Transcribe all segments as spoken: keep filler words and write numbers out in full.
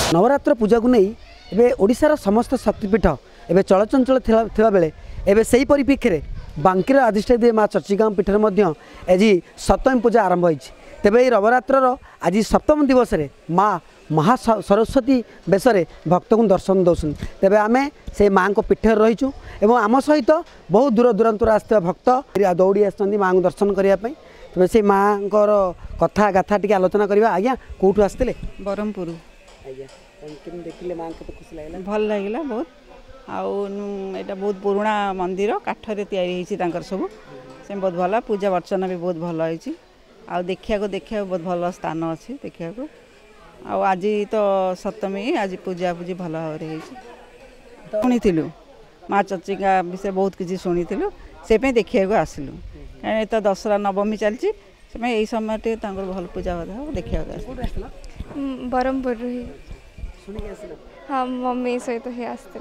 नवरात्र पूजा को नहीं एबे ओडिशार समस्त शक्तिपीठ एबे चलचंचल थिबा बेले एबे सही परिप्रेक्षी में बांकीर अधिष्ठात्री माँ चर्चिका पीठर आज सप्तमी पूजा आरंभ होती। तेबे नवरात्र आज सप्तम दिवस रे माँ महा सरस्वती बेश भक्त को दर्शन दौन। तेबे आमे से माँ को पीठ रहीचु एवं आम सहित बहुत दूर दूरांतर आसता भक्त दौड़ी आस माँ को दर्शन करने। तेज से माँ कथा गाथा टी आलोचना करवा। आज्ञा कौटू आसते? बरमपुर। आज्ञा देखिले माँ को खुशी लगे? भल लगे बहुत। आटा बहुत पुराणा मंदिर काठरे तैयारी सब से बहुत भल। पूजा अर्चना भी बहुत भल होती। आ देखा देखा बहुत भल स्थान अच्छी देखा। आज तो सप्तमी आज पूजा पूजी भल भाव शुणी माँ चर्चिका विषय बहुत किसी शुणी से देखा आसलु। कहीं तो दशहरा नवमी चलती यही समय भल पूजा देखा। बरमपुर हाँ मम्मी सहित ही आसते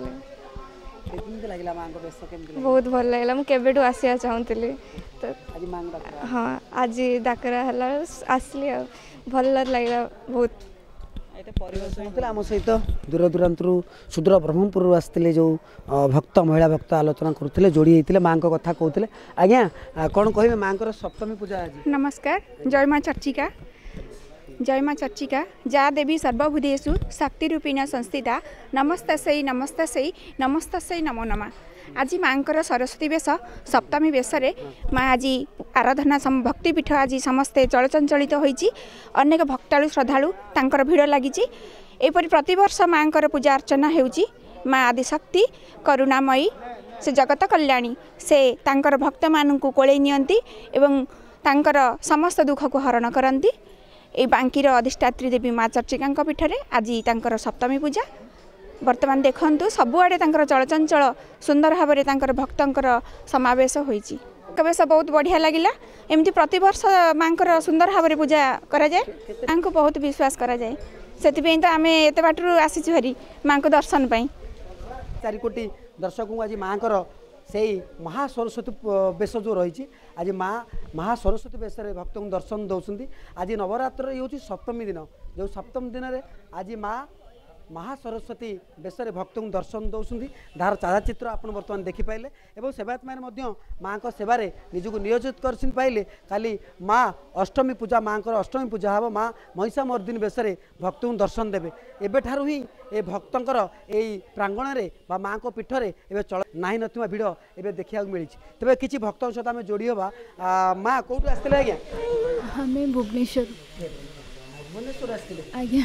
बहुत भल लगे। मुझे आसिया चाहूली तो हाँ आज डाकरा है आसली भल लगे बहुत। आम सहित दूर दूरांतर सुदूर ब्रह्मपुर आसते जो भक्त महिला भक्त आलोचना करुले जोड़ी होते माँ को कथा कहते। आज्ञा कौन कहे माँ को सप्तमी पूजा आज? नमस्कार। जय माँ चर्चिका। जय माँ चर्चिका जा देवी सर्वभूतेषु शक्तिरूपिण संस्थिता नमस्तस्यै नमस्तस्यै नमस्तस्यै नमो नमः। आज माँ सरस्वती बेश सप्तमी बेश माँ आज आराधना भक्तिपीठ आज समस्ते चलचंचलित होती। अनेक भक्तालु श्रद्धालु तांकर भिड़ लगी। एपरी प्रतिवर्ष माँ पूजा अर्चना होउची। माँ आदिशक्ति करुणामयी से जगत कल्याणी से तांकर भक्त मानू कोले नियंती एवं तांकर समस्त दुख को हरण करती। ए बांकीर अधिष्ठात्री देवी माँ चर्चिका पीठरे आज तांकर सप्तमी पूजा वर्तमान देखु सबुआड़े चलचंचल सुंदर भाव में भक्तर समावेश होती। बेश बहुत बढ़िया लगिला। एमती प्रतिवर्ष माँ सुंदर भाव में पूजा कराए। माँ को बहुत विश्वास कराए से तो आम एत बाटू आसीचु हरी माँ को दर्शन पाई। चार कोटी दर्शकों आज माँ से महासरस्वती बेश जो रही आज माँ महासरस्वती बेश भक्त को दर्शन दौरान। आज नवरात्र ये हूँ सप्तमी दिन जो सप्तम दिन में आज माँ महासरस्वती बेश भक्त को दर्शन दौरान। धार छायाचित्र आप बर्तमान देखिपारे और सेवायत मैंने माँ को सेवार निजक नियोजित कर पाइले। खाली माँ अष्टमी पूजा माँ को अष्टमी पूजा हम माँ महिषामर्दिनी बेश भक्त को दर्शन देवे। एबेठारु ही ए भक्तर यही प्रांगण में बा माँ को पीठरे एवं चल ना ना भिड़ एवं देखा मिली। तेज किसी भक्त सहित आम जोड़ी हवा। माँ कौटू आसते? आज्ञा हमें भुवनेश्वर भुवनेश्वर आसते? आज्ञा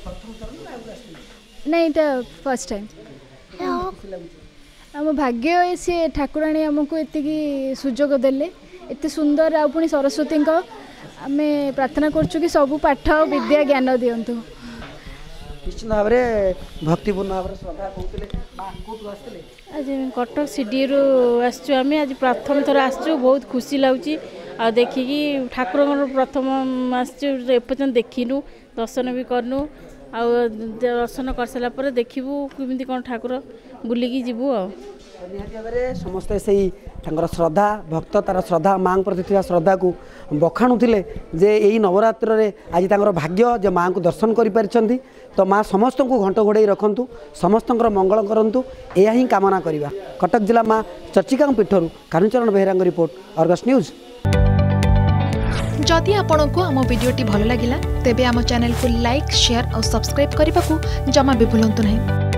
नहीं तो फर्स्ट टाइम। आम भाग्य सी ठाकुराणी आमको ये सुजोग देले एत सुंदर आ पुणी सरस्वती आम प्रार्थना करुँ कि सबू पाठ विद्या ज्ञान दिंतु। निश्चित भाव में भक्तिपूर्ण भाव में श्रद्धा कहते। आज कटक सीडी रु आसचु आम आज प्रथम थर आसचु बहुत खुशी लगुच। आ देखिकी ठाकुर प्रथम आसचु एपर्यंत देखिनु दर्शन भी करनु। आ दर्शन कर सारा पर देखिबू केमिति कोन ठाकुर बुलिकी जीवू। आ निहाती भाव में समस्ते से श्रद्धा भक्त तार श्रद्धा माँ प्रति श्रद्धा को बखाणुले जे यही नवरात्र रे आज तांकर भाग्य जे माँ को दर्शन करि। तो माँ समस्त को घंट घोड़े रखु समस्त मंगल करूँ यह ही कामना करवा। कटक जिला माँ चर्चिका पीठर Kanucharan Behera report Argus news. जदि आपंक आम भिडी भल लगा तेब आम चैनल को लाइक शेयर और सब्सक्राइब करने को जमा भी भूलु नहीं।